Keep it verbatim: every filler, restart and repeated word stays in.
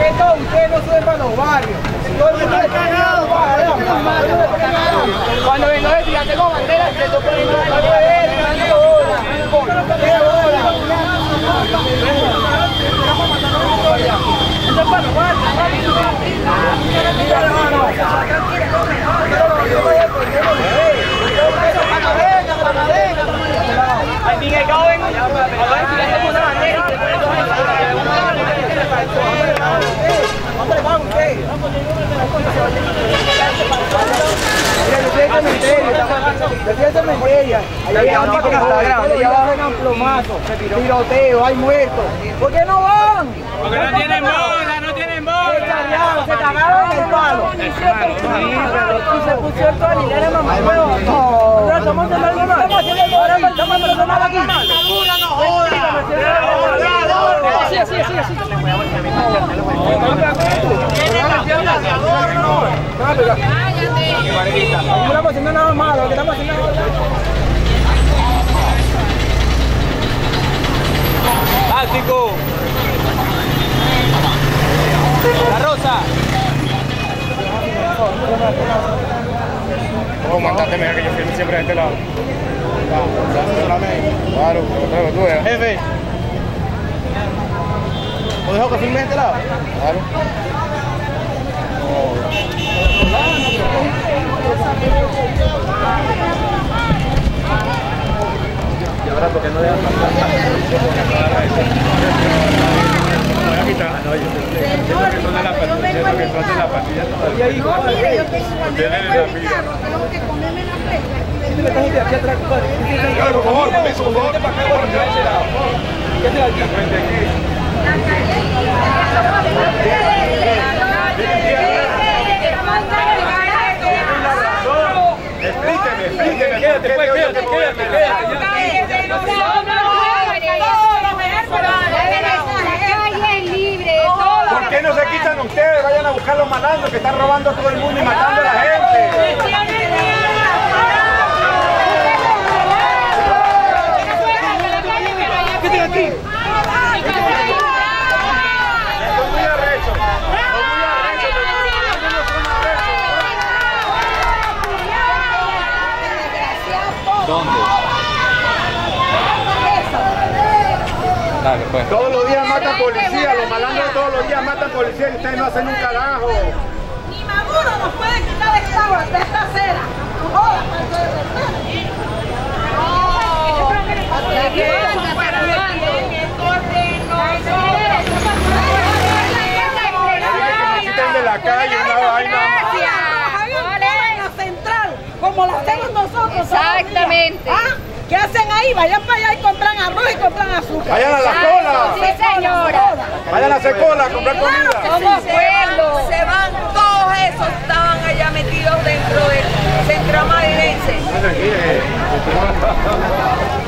que todo, ustedes no suben para los barrios. Todo el mundo está cagado. Cuando vengo de tirarte con banderas, te toco el mundo de ver, tirando bola. ¡Qué bola! Esto es para los barrios. Mira, hermano. I think I go in. Tiroteo, hay muertos. ¿Por qué no van? Porque no tienen bola, no tienen bola. Se cagaron, se cagaron en el palo. Y se pusieron toda la hilera, mamá. No. Estamos haciendo algo mal. Estamos haciendo algo mal. Estamos haciendo mal aquí. No jodas. Sí, sí, sí, sí. No estamos haciendo nada malo, que estamos haciendo algo malo. Táctico. La Rosa. Oh, mandate, mira que yo filme siempre de este lado. Claro, claro, tú veas. Jefe. ¿O dejo que filme de este lado? Claro. Y ahora, ¿por qué no dejan pasar? Voy a quitar. No, yo siento que son de la patilla, siento que son de la patilla todavía. No, mire, yo tengo cuando yo vengo en mi carro, tengo que ponerme la flecha. Aquí atrás, compadre. Claro, por favor, permiso, por favor. ¿Qué haces aquí? Frente aquí. La calle Explíqueme, explíqueme. Quédate, pues, quédate, quédate, quédate. ¿Por qué no se quitan ustedes? Vayan a buscar los malandros que están robando a todo el mundo y matando a la gente. ¿Qué tiene aquí? Estoy muy arrecho. Estoy muy arrecho. ¿Dónde? Dale, pues. Todos los días matan policía, los malandros todos los días matan policía y ustedes no hacen un carajo. Ni Maduro nos puede quitar de esta, de esta acera. No jodas, Quiten de la calle una vaina. la central, como la hacemos nosotros. Exactamente. ¿Ah? ¿Qué hacen ahí? Vayan para allá y compran arroz y compran azúcar. Vayan a la cola. Sí, señora. Vayan a hacer cola a comprar comida. Somos pueblo. Se van todos esos, estaban allá metidos dentro del centro madrilense. Tranquila.